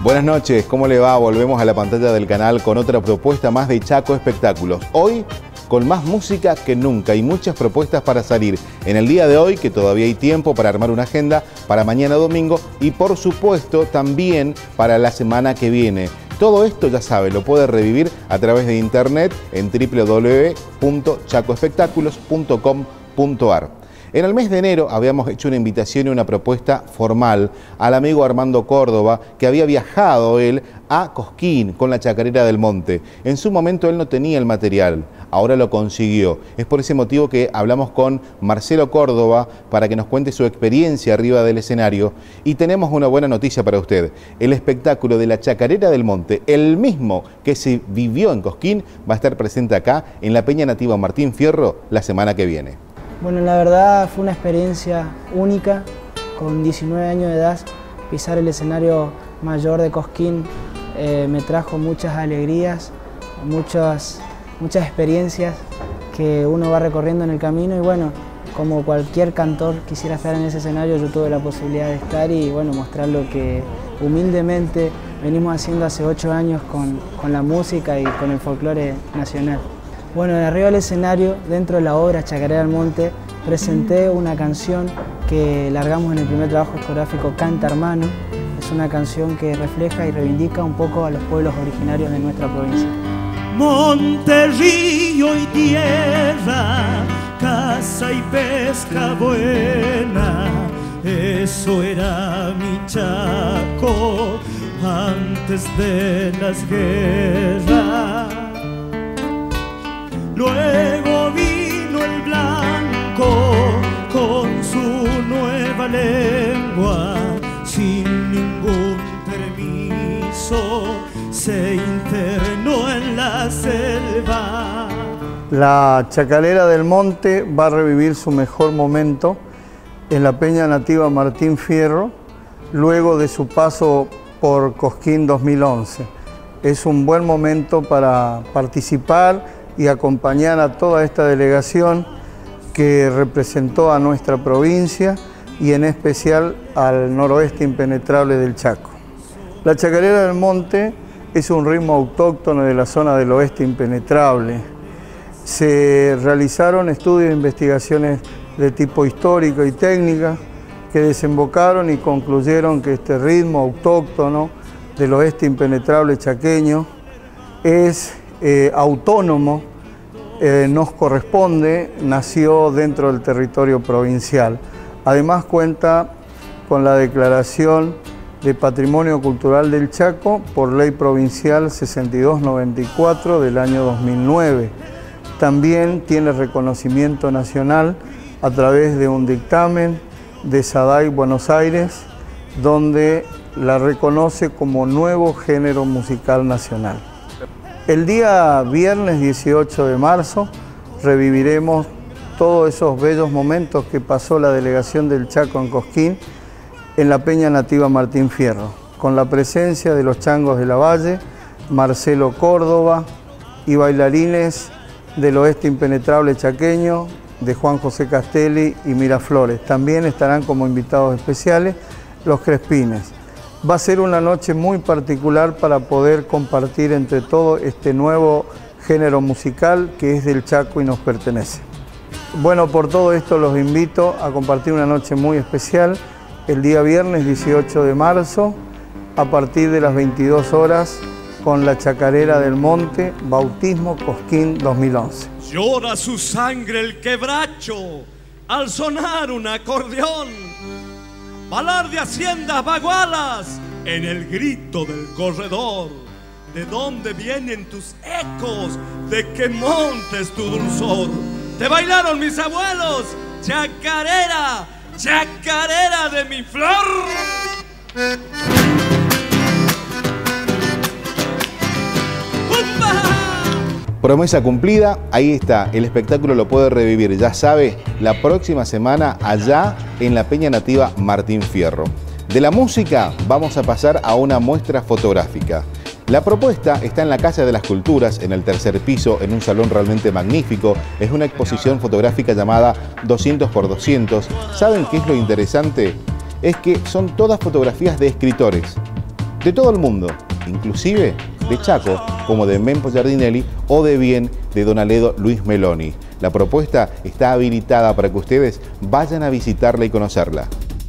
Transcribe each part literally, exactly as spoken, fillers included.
Buenas noches, ¿cómo le va? Volvemos a la pantalla del canal con otra propuesta más de Chaco Espectáculos. Hoy con más música que nunca y muchas propuestas para salir en el día de hoy, que todavía hay tiempo para armar una agenda para mañana domingo y por supuesto también para la semana que viene. Todo esto, ya sabe, lo puede revivir a través de internet en w w w punto chaco espectáculos punto com punto a r. En el mes de enero habíamos hecho una invitación y una propuesta formal al amigo Armando Córdoba, que había viajado él a Cosquín con la Chacarera del Monte. En su momento él no tenía el material, ahora lo consiguió. Es por ese motivo que hablamos con Marcelo Córdoba para que nos cuente su experiencia arriba del escenario. Y tenemos una buena noticia para usted. El espectáculo de la Chacarera del Monte, el mismo que se vivió en Cosquín, va a estar presente acá en la Peña Nativa Martín Fierro la semana que viene. Bueno, la verdad fue una experiencia única. Con diecinueve años de edad, pisar el escenario mayor de Cosquín eh, me trajo muchas alegrías, muchas, muchas experiencias que uno va recorriendo en el camino y bueno, como cualquier cantor quisiera estar en ese escenario, yo tuve la posibilidad de estar y bueno, mostrar lo que humildemente venimos haciendo hace ocho años con, con la música y con el folclore nacional. Bueno, de arriba del escenario, dentro de la obra Chacarera del Monte, presenté una canción que largamos en el primer trabajo discográfico, Canta Hermano. Es una canción que refleja y reivindica un poco a los pueblos originarios de nuestra provincia. Monte, río y tierra, caza y pesca buena, eso era mi Chaco antes de las guerras. Luego vino el blanco con su nueva lengua, sin ningún permiso se internó en la selva. La Chacarera del Monte va a revivir su mejor momento en la Peña Nativa Martín Fierro, luego de su paso por Cosquín dos mil once. Es un buen momento para participar y acompañar a toda esta delegación que representó a nuestra provincia y en especial al noroeste impenetrable del Chaco. La Chacarera del Monte es un ritmo autóctono de la zona del oeste impenetrable. Se realizaron estudios e investigaciones de tipo histórico y técnica que desembocaron y concluyeron que este ritmo autóctono del oeste impenetrable chaqueño es Eh, autónomo, eh, nos corresponde, nació dentro del territorio provincial. Además cuenta con la declaración de Patrimonio Cultural del Chaco por Ley Provincial sesenta y dos noventa y cuatro del año dos mil nueve. También tiene reconocimiento nacional a través de un dictamen de SADAI Buenos Aires, donde la reconoce como nuevo género musical nacional. El día viernes dieciocho de marzo reviviremos todos esos bellos momentos que pasó la delegación del Chaco en Cosquín en la Peña Nativa Martín Fierro, con la presencia de los Changos de la Valle, Marcelo Córdoba y bailarines del oeste impenetrable chaqueño, de Juan José Castelli y Miraflores. También estarán como invitados especiales los Crespines. Va a ser una noche muy particular para poder compartir entre todos este nuevo género musical que es del Chaco y nos pertenece. Bueno, por todo esto los invito a compartir una noche muy especial el día viernes dieciocho de marzo a partir de las veintidós horas con la Chacarera del Monte, Bautismo Cosquín dos mil once. Llora su sangre el quebracho al sonar un acordeón. Balar de haciendas bagualas en el grito del corredor. ¿De dónde vienen tus ecos? ¿De qué monte es tu dulzor? Te bailaron mis abuelos, chacarera, chacarera de mi flor. ¡Upa! Promesa cumplida, ahí está, el espectáculo lo puede revivir, ya sabe, la próxima semana allá en la Peña Nativa Martín Fierro. De la música vamos a pasar a una muestra fotográfica. La propuesta está en la Casa de las Culturas, en el tercer piso, en un salón realmente magnífico. Es una exposición fotográfica llamada doscientos por doscientos. ¿Saben qué es lo interesante? Es que son todas fotografías de escritores. de todo el mundo, inclusive de Chaco, como de Mempo Giardinelli o de Bien de Don Aledo Luis Meloni. La propuesta está habilitada para que ustedes vayan a visitarla y conocerla.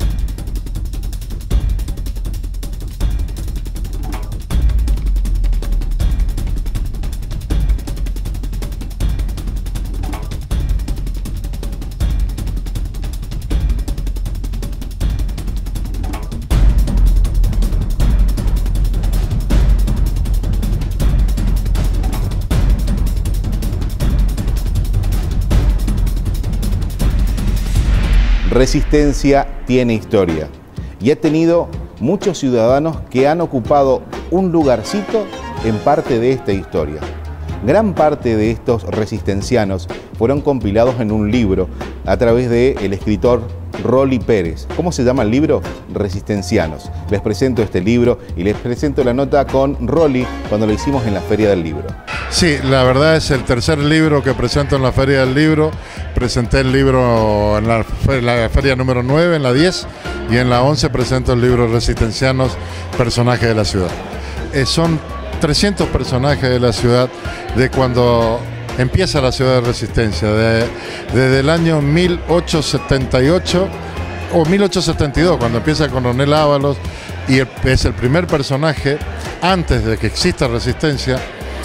Resistencia tiene historia y ha tenido muchos ciudadanos que han ocupado un lugarcito en parte de esta historia. Gran parte de estos resistencianos fueron compilados en un libro a través del escritor Rolly Pérez. ¿Cómo se llama el libro? Resistencianos. Les presento este libro y les presento la nota con Rolly cuando lo hicimos en la Feria del Libro. Sí, la verdad es el tercer libro que presento en la Feria del Libro. Presenté el libro en la, la feria número nueve, en la diez, y en la once presento el libro Resistencianos, personajes de la ciudad. Eh, son trescientos personajes de la ciudad de cuando empieza la ciudad de Resistencia, de, desde el año mil ochocientos setenta y ocho o mil ochocientos setenta y dos, cuando empieza Coronel Ábalos, y el, es el primer personaje antes de que exista Resistencia,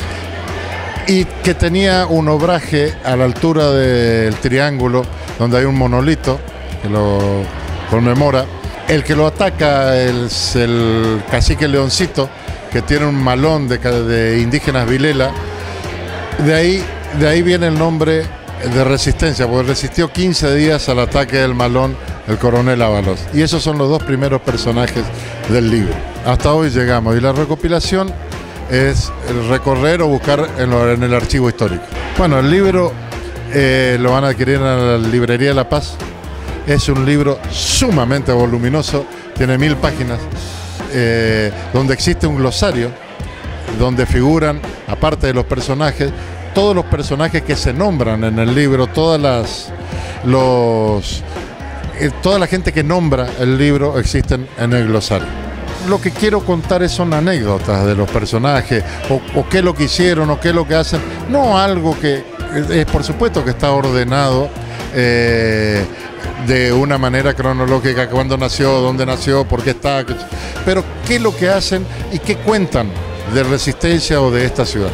y que tenía un obraje a la altura del Triángulo, donde hay un monolito que lo conmemora. El que lo ataca es el cacique Leoncito, que tiene un malón de, de indígenas Vilela. De ahí, de ahí viene el nombre de Resistencia, porque resistió quince días al ataque del malón el coronel Ábalos. Y esos son los dos primeros personajes del libro. Hasta hoy llegamos, y la recopilación es recorrer o buscar en, lo, en el archivo histórico. Bueno, el libro eh, lo van a adquirir en la Librería La Paz. Es un libro sumamente voluminoso, tiene mil páginas, eh, donde existe un glosario, donde figuran, aparte de los personajes, todos los personajes que se nombran en el libro, todas las, los, eh, toda la gente que nombra el libro existen en el glosario. Lo que quiero contar son anécdotas de los personajes, o, o qué es lo que hicieron, o qué es lo que hacen. No algo que, eh, por supuesto que está ordenado eh, de una manera cronológica, cuándo nació, dónde nació, por qué está, pero qué es lo que hacen y qué cuentan de Resistencia o de esta ciudad.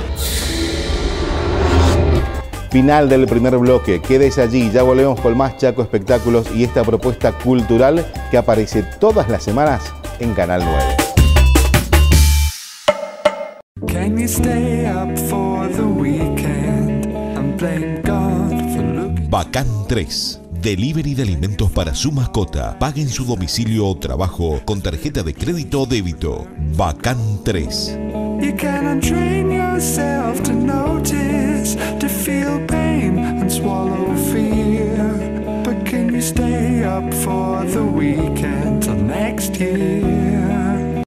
Final del primer bloque, quédese allí, ya volvemos con más Chaco Espectáculos y esta propuesta cultural que aparece todas las semanas en Canal nueve. Bacán tres. Delivery de alimentos para su mascota. Pague en su domicilio o trabajo con tarjeta de crédito o débito. Bacán tres. You cannot train yourself to notice, to feel pain and swallow fear. But can you stay up for the weekend till next year?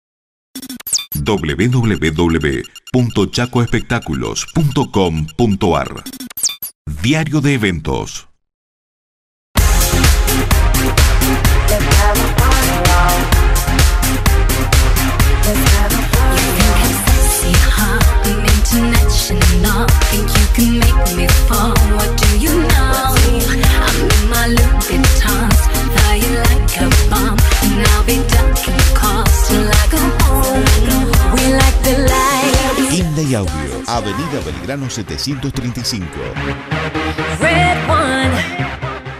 w w w punto chaco espectáculos punto com punto a r. Diario de eventos. International, think you can make me fall? What do you know? I'm in my Louis Vuittons, flying like a bomb, and I'll be ducking calls till I go home. We like the light. Inday Audio, Avenida Belgrano setecientos treinta y cinco. Red One.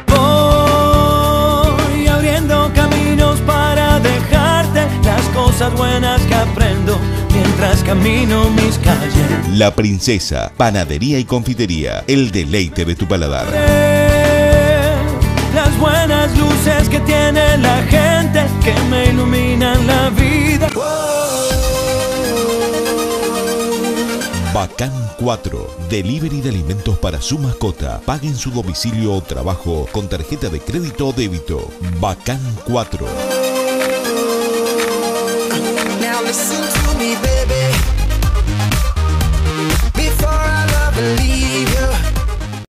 Voy abriendo caminos para dejarte las cosas buenas que aprendo mientras camino mis calles. La Princesa, panadería y confitería, el deleite de tu paladar. Las buenas luces que tiene la gente que me iluminan la vida. Bacán cuatro, delivery de alimentos para su mascota. Pague en su domicilio o trabajo con tarjeta de crédito o débito. Bacán cuatro. Now listen to me, baby. Before I love and leave.